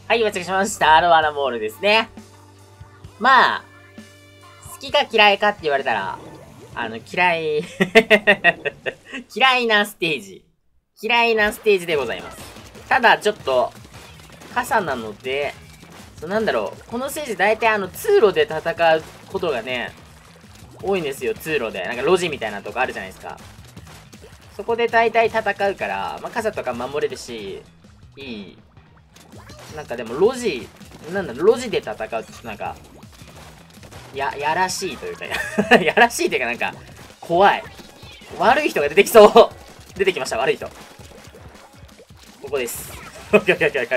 はい、お待たせしました。アロワナモールですね。まあ、好きか嫌いかって言われたら、嫌い嫌いなステージ。嫌いなステージでございます。ただ、ちょっと、傘なので、なんだろう、このステージ大体通路で戦うことがね、多いんですよ、通路で。なんか路地みたいなとこあるじゃないですか。そこで大体戦うから、まあ、傘とか守れるし、いい。なんかでも路地で戦うってちょっとなんか、やらしいというか、やらしいというかなんか、怖い。悪い人が出てきそう。出てきました、悪い人。ここです。悪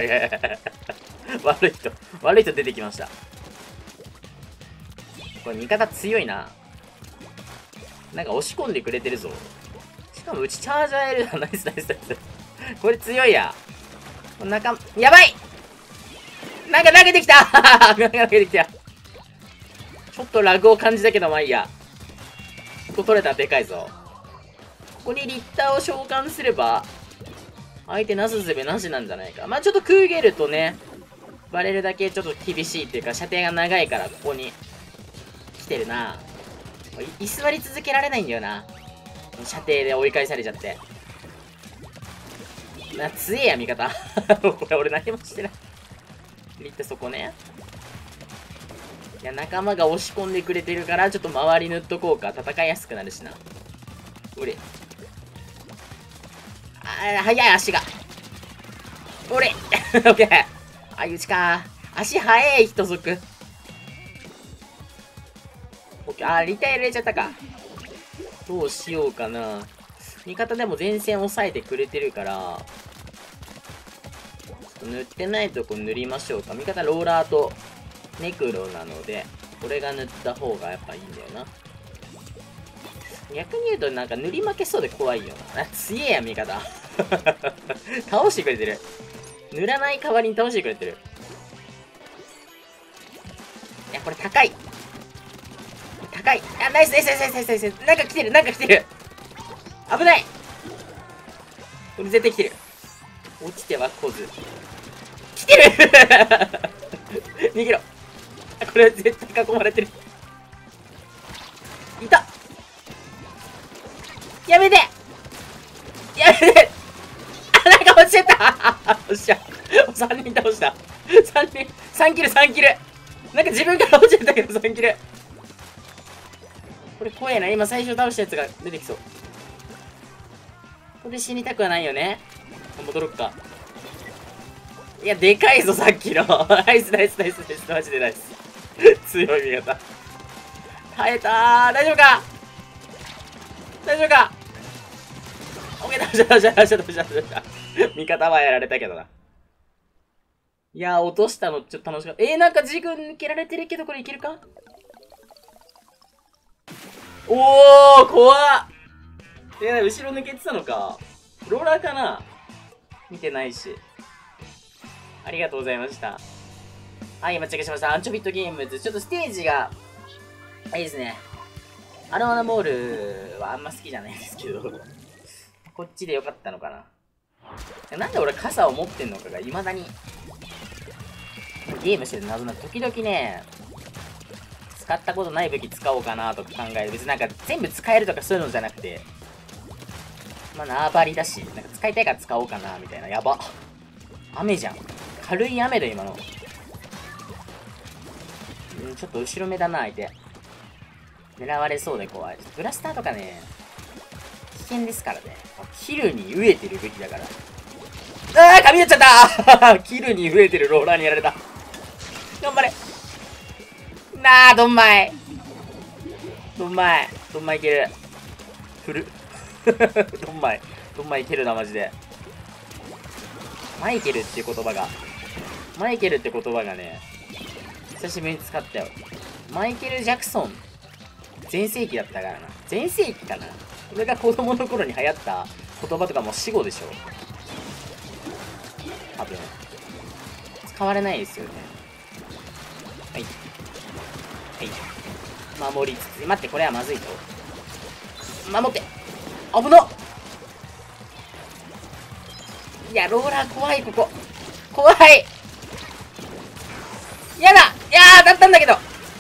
い人出てきました。これ味方強いな。なんか押し込んでくれてるぞ。しかもうちチャージャー L だ。ナイスナイスナイス。これ強いや。やばいなんか投げてきた投げてきた。ちょっとラグを感じたけど、まあいいや。ここ取れたらでかいぞ。ここにリッターを召喚すれば、相手なすすべなしなんじゃないか。まあちょっとクーゲルとね、バレるだけちょっと厳しいっていうか、射程が長いから、ここに来てるな。居座り続けられないんだよな。射程で追い返されちゃって。強えや、味方。これ俺何もしてない。リってそこね。いや、仲間が押し込んでくれてるから、ちょっと周り塗っとこうか。戦いやすくなるしな。俺。速い足が。俺オッケー。相打ちか。足速い人族。オッケー。リタイル入れちゃったか。どうしようかな。味方でも前線抑えてくれてるから、塗ってないとこ塗りましょうか。味方ローラーとネクロなので、これが塗った方がやっぱいいんだよな。逆に言うとなんか塗り負けそうで怖いよな。強えや、味方。倒してくれてる。塗らない代わりに倒してくれてる。いや、これ高い。高い。ナイスナイスナイスナイスナイス。なんか来てる、なんか来てる。危ない。これ絶対来てる。落ちては来ず。来てる逃げろ。これ絶対囲まれてる。いた。やめてやめて。なんか落ちてた。よっしゃ。3人倒した。3キル3キル。なんか自分から落ちてたけど3キル。これ怖えな。今最初倒したやつが出てきそう。ここで死にたくはないよね。戻ろっか。いや、でかいぞ、さっきの。ナイスナイスナイスナイス。マジでナイス。強い味方。耐えたー。大丈夫か大丈夫かオッケー、倒した。味方はやられたけどな。いやー、落としたのちょっと楽しかった。なんかジグ抜けられてるけど、これいけるかおー、怖っ。後ろ抜けてたのか。ローラーかな見てないし。ありがとうございました。はい、今チェックしました。アンチョビットゲームズ。ちょっとステージが、いいですね。アロワナモールはあんま好きじゃないですけど、こっちでよかったのかな。なんで俺傘を持ってんのかが未だに、ゲームしてる謎な。時々ね、使ったことない武器使おうかなとか考える。別になんか全部使えるとかそういうのじゃなくて、まあ縄張りだし、なんか使いたいから使おうかなみたいな。やば。雨じゃん。軽い雨だ今の。ちょっと後ろ目だな、相手。狙われそうで怖い。ブラスターとかね、危険ですからね。キルに飢えてる武器だから。噛み合っちゃったキルに飢えてるローラーにやられた。頑張れドンマイいける。振る。ドンマイいけるな、マジで。マイケルって言葉がね、久しぶりに使ったよ。マイケル・ジャクソン。全盛期だったからな。全盛期かな。これが子供の頃に流行った言葉とかも死語でしょ。多分。使われないですよね。はい。守りつつ。待って、これはまずいぞ。守って。危なっ。いや、ローラー怖い、ここ。怖い。 やだ。いやー、当たったんだけど。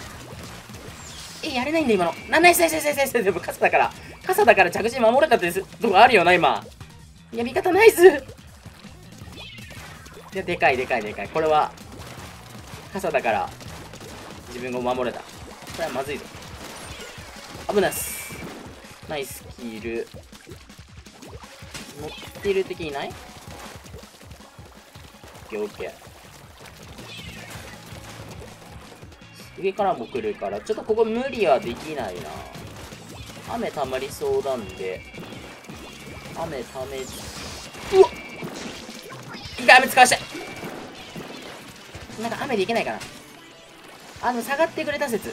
やれないんだ、今の。ナイス。でも傘だから着地守れたってとこあるよな、今。いや、味方ナイス。いや、でかい。これは、傘だから、自分が守れた。これはまずいぞ。危ないっす。ナイスキル。乗ってる敵いない？オッケー。上からも来るから、ちょっとここ無理はできないな。雨溜まりそうなんで。雨溜め、うわっ！一回雨使わして。なんか雨でいけないかな。下がってくれた説。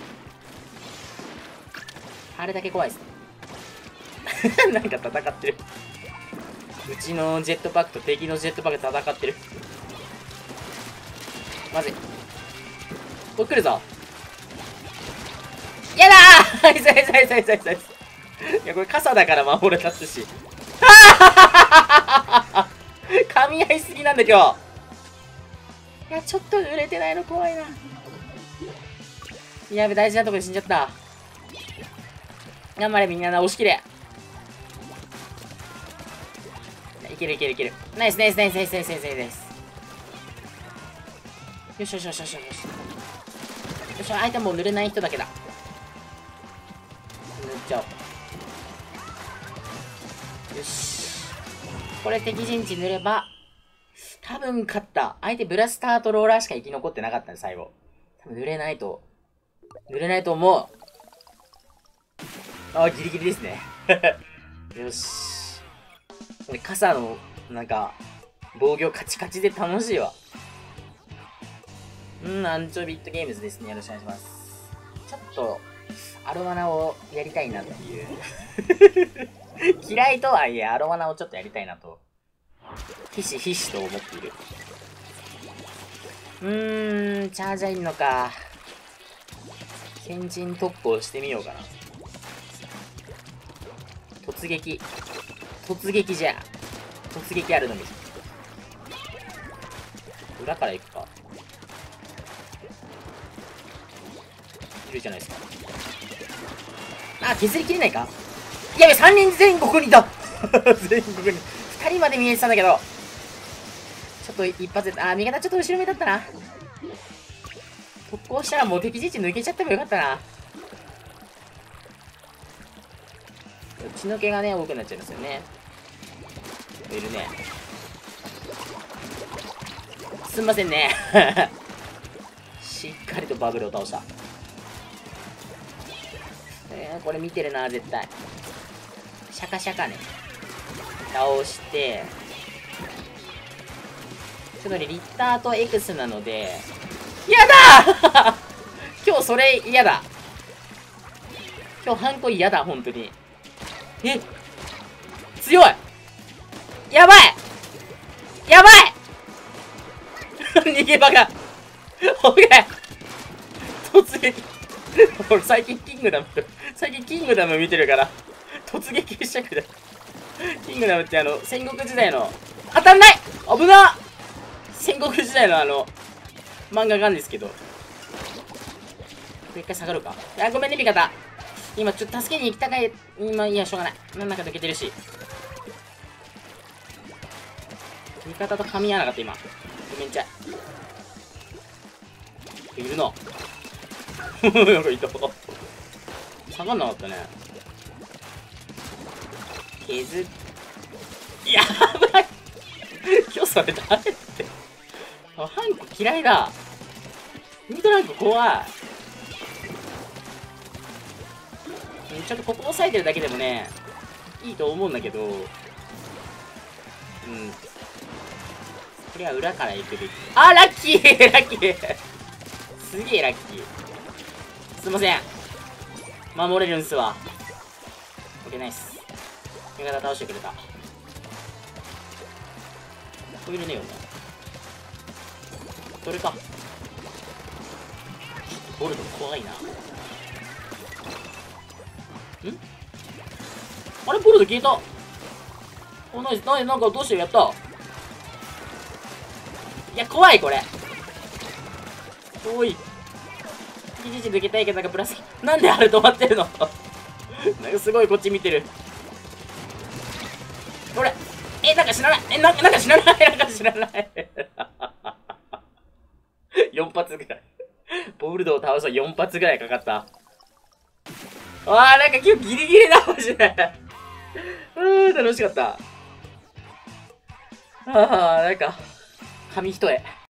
あれだけ怖いっす。なんか戦ってる。うちのジェットパックと敵のジェットパック戦ってる。まずい。これ来るぞ。やだーいや、これ傘だから守れたすし。噛み合いすぎなんだ今日。いや、ちょっと濡れてないの怖いな。やべ、大事なとこで死んじゃった。頑張れみんな、押し切れ。いける。ナイス。よし。相手もう濡れない人だけだ。塗っちゃおう。よし。これ敵陣地塗れば、多分勝った。相手ブラスターとローラーしか生き残ってなかったんで、最後。多分濡れないと思う。あ、ギリギリですね。よし。傘の、なんか、防御カチカチで楽しいわ。アンチョビットゲームズですね。よろしくお願いします。ちょっと、アロマナをやりたいなっていう。嫌いとはいえ、アロマナをちょっとやりたいなと。ひしひしと思っている。チャージャーいんのか。先陣特攻してみようかな。突撃じゃ。突撃あるのみ。裏から行くか。いるじゃないですか。あ、削りきれないか。やべ、3人全国にいた全国に。2人まで見えてたんだけど。ちょっと一発で、味方ちょっと後ろ目だったな。特攻したらもう敵陣地抜けちゃってもよかったな。血の気がね、多くなっちゃいますよね。いるね。すんませんね。しっかりとバブルを倒した。これ見てるな、絶対。シャカね。倒して、ちょっとね、リッターとエクスなので、やだ今日それ嫌だ。今日ハンコ嫌だ、本当に。強いやばい逃げ場がオッケー突撃俺最近キングダム見てるから突撃したくない。キングダムって戦国時代の当たんない。危な。戦国時代の漫画があるんですけど、一回下がるか。ごめんね味方。今ちょっと助けに行きたかい。今いやしょうがない。なんだか抜けてるし、味方と噛み合わなかった今。ごめんちゃい。いるな。なんかいた。下がんなかったね。やばい今日それ誰って。ハンコ嫌いだ。ミートランク怖い。ちょっとここ押さえてるだけでもね、いいと思うんだけど、これは裏から行くべき。あ、ラッキーすげえラッキー。すいません。守れるんすわ。オッケーナイス。味方倒してくれた。こういうねよね。それか。ボルト怖いな。あれボルト消えた。お、ナイス。なんかどうしてやった。いや、怖いこれ。 おい。生地抜けたいけど、なんかプラス、なんであれ止まってるのなんかすごいこっち見てる。これ、なんか知らない。なんか知らない。なんか知らない。4発ぐらい。ボルドを倒すと4発ぐらいかかった。なんか今日ギリギリだ、マジで。楽しかった。なんか、紙一重。